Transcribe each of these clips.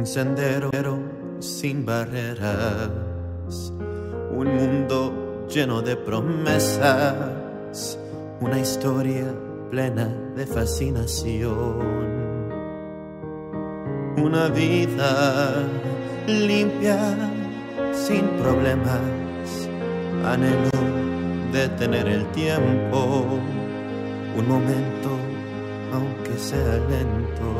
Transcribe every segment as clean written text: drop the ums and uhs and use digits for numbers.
sendero sin barreras, un mundo lleno de promesas, una historia plena de fascinación, una vida limpia, sin problemas, anhelo de tener el tiempo, un momento aunque sea lento.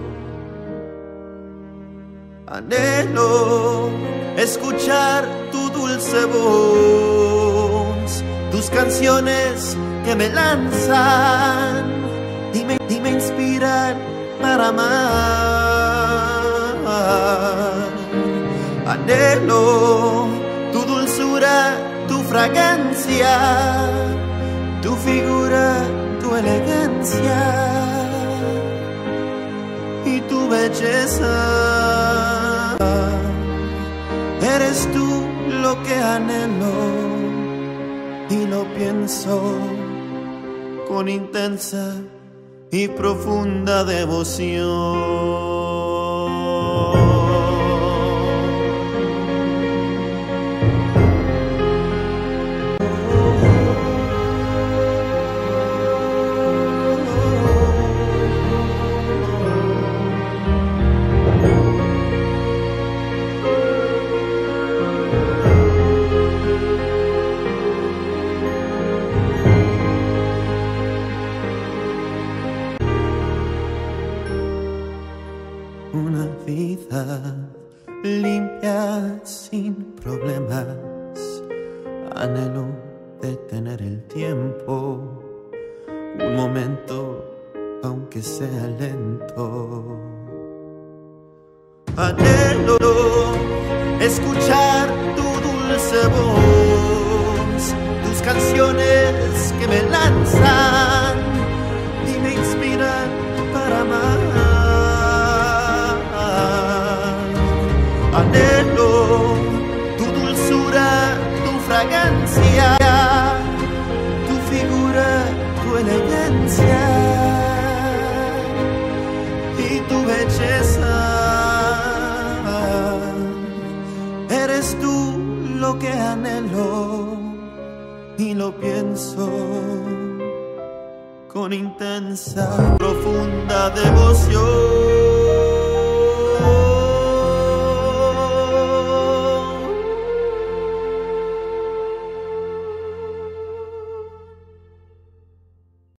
Anhelo escuchar tu dulce voz, tus canciones que me lanzan y me inspiran para amar. Anhelo tu dulzura, tu fragancia, tu figura, tu elegancia y tu belleza. Eres tú lo que anhelo y lo pienso con intensa y profunda devoción. Una vida limpia, sin problemas, anhelo de tener el tiempo, un momento aunque sea lento. Anhelo escuchar tu dulce voz, tus canciones que me lanzan y me inspiran para amar. Anhelo tu dulzura, tu fragancia, tu figura, tu elegancia y tu belleza. Eres tú lo que anhelo y lo pienso con intensa, profunda devoción.